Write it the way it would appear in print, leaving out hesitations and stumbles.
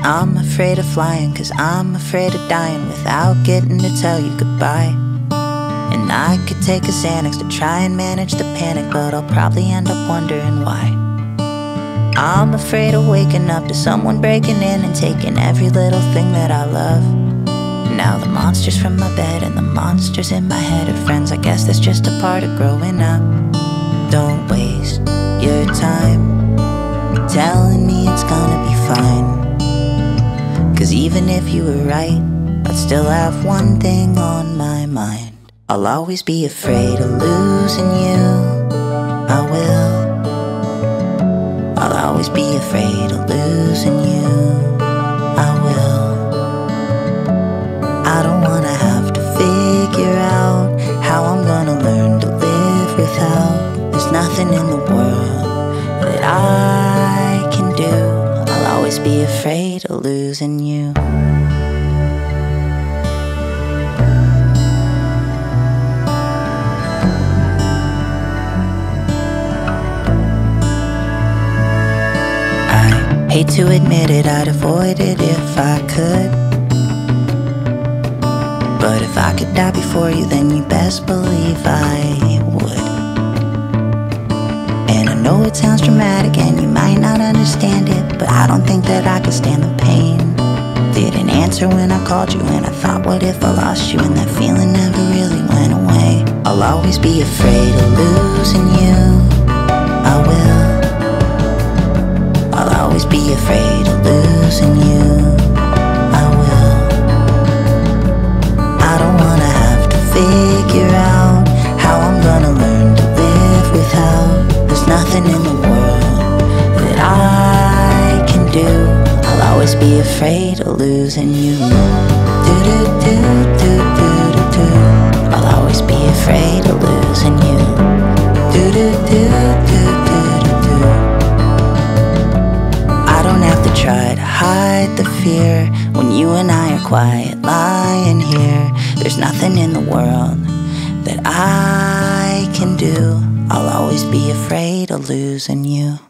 I'm afraid of flying, 'cause I'm afraid of dying without getting to tell you goodbye. And I could take a Xanax to try and manage the panic, but I'll probably end up wondering why. I'm afraid of waking up to someone breaking in and taking every little thing that I love. Now the monsters from my bed and the monsters in my head are friends. I guess that's just a part of growing up. Don't waste your time telling me it's gonna be fine, 'cause even if you were right, I'd still have one thing on my mind. I'll always be afraid of losing you. I will. I'll always be afraid of losing you. I will. I don't wanna have to figure out how I'm gonna learn to live without. There's nothing in the world that I can do. I'll always be afraid of losing you. I hate to admit it, I'd avoid it if I could. But if I could die before you, then you best believe I would. And I know it sounds dramatic and you might not understand it, but I don't think that I could stand the pain. Didn't answer when I called you, and I thought, what if I lost you? And that feeling never really went away. I'll always be afraid of losing you. I will. I'll always be afraid of losing you. I will. I don't wanna have to figure out how I'm gonna learn to live without. There's nothing in the world that I can do. I'll always be afraid of losing you. Do-do-do-do-do-do-do. I'll always be afraid of losing you. Do-do-do-do-do-do-do. I don't have to try to hide the fear when you and I are quiet lying here. There's nothing in the world that I can do. I'll always be afraid of losing you.